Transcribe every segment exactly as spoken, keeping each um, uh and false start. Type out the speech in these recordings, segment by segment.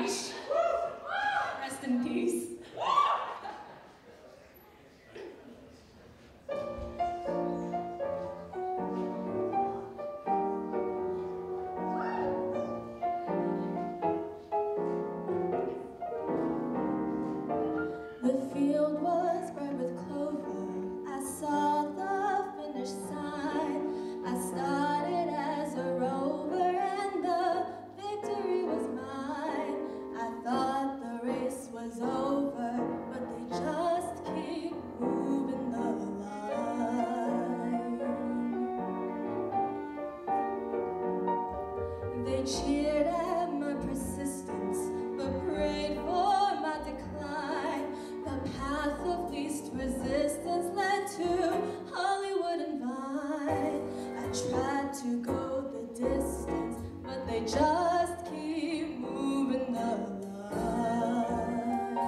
lunch. Rest in peace. The field was bright with clover. I saw the finish sign. I started as a rover and the victory was mine. I thought the race was over, but they just keep moving the line. They cheered at my persistence, but prayed for my decline. The path of least resistance led to Hollywood and Vine. I tried to go the distance, but they just keep moving the line.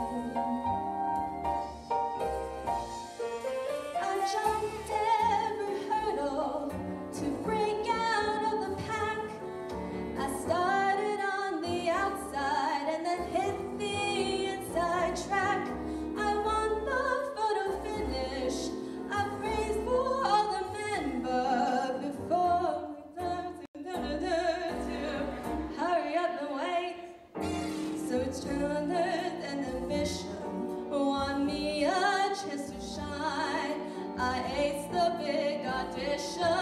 I jumped every hurdle to break out of the pack. I started on the outside and then hit the inside track. I won the photo finish. I praised for all the men, but before we learned to hurry up and wait, so it's turned an ambition, want me a chance to shine. I aced the big audition.